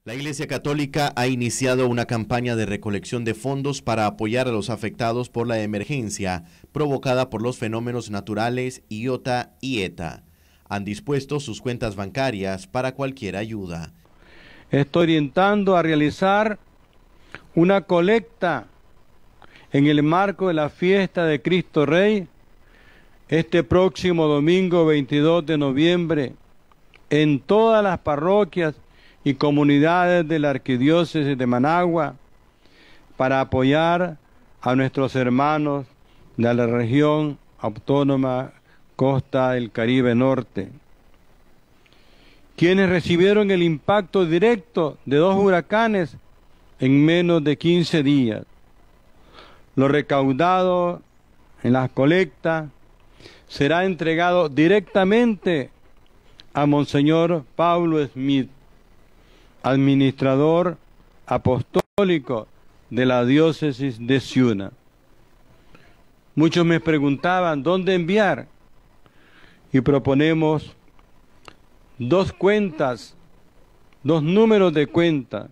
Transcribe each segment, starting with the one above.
La Iglesia Católica ha iniciado una campaña de recolección de fondos para apoyar a los afectados por la emergencia provocada por los fenómenos naturales Iota y ETA. Han dispuesto sus cuentas bancarias para cualquier ayuda. Estoy orientando a realizar una colecta en el marco de la fiesta de Cristo Rey este próximo domingo 22 de noviembre en todas las parroquias y comunidades de la Arquidiócesis de Managua para apoyar a nuestros hermanos de la región autónoma Costa del Caribe Norte, quienes recibieron el impacto directo de 2 huracanes en menos de 15 días. Lo recaudado en las colectas será entregado directamente a Monseñor Pablo Smith, administrador apostólico de la diócesis de Ciuna. Muchos me preguntaban dónde enviar y proponemos 2 cuentas, 2 números de cuenta,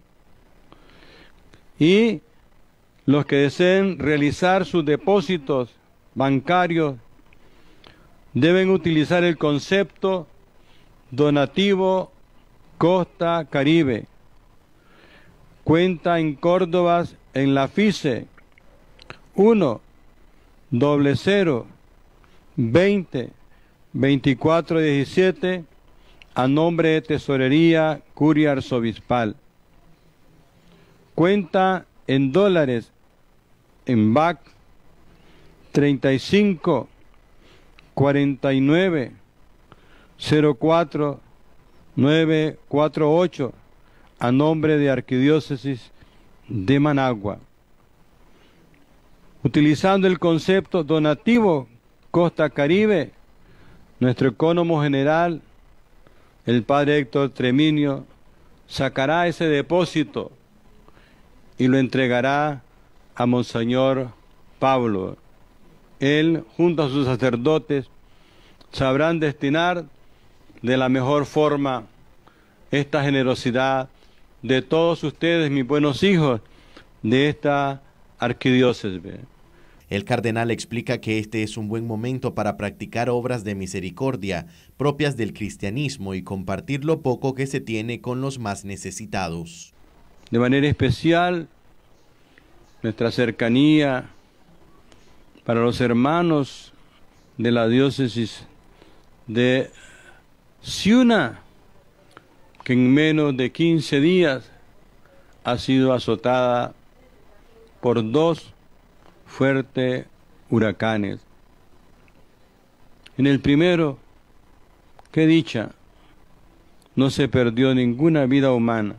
y los que deseen realizar sus depósitos bancarios deben utilizar el concepto donativo Costa Caribe, cuenta en Córdoba en la FICE 1 00 20 24 17 a nombre de Tesorería Curia Arzobispal. Cuenta en dólares en BAC 35 49 04 948 a nombre de Arquidiócesis de Managua. Utilizando el concepto donativo Costa Caribe, nuestro ecónomo general, el padre Héctor Treminio, sacará ese depósito y lo entregará a Monseñor Pablo. Él, junto a sus sacerdotes, sabrán destinar de la mejor forma esta generosidad de todos ustedes, mis buenos hijos, de esta arquidiócesis. El cardenal explica que este es un buen momento para practicar obras de misericordia propias del cristianismo y compartir lo poco que se tiene con los más necesitados. De manera especial, nuestra cercanía para los hermanos de la diócesis de Ciuna, que en menos de 15 días ha sido azotada por 2 fuertes huracanes. En el primero, qué dicha, no se perdió ninguna vida humana.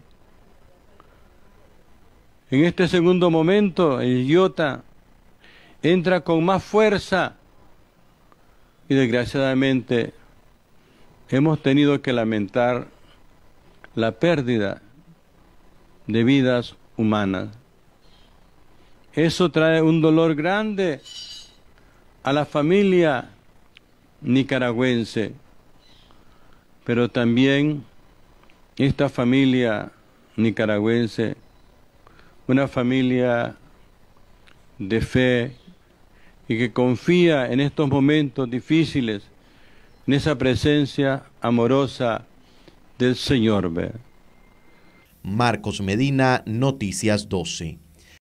En este segundo momento, el Iota entra con más fuerza y desgraciadamente hemos tenido que lamentar la pérdida de vidas humanas. Eso trae un dolor grande a la familia nicaragüense, pero también esta familia nicaragüense, una familia de fe y que confía en estos momentos difíciles en esa presencia amorosa del Señor. Marcos Medina, Noticias 12.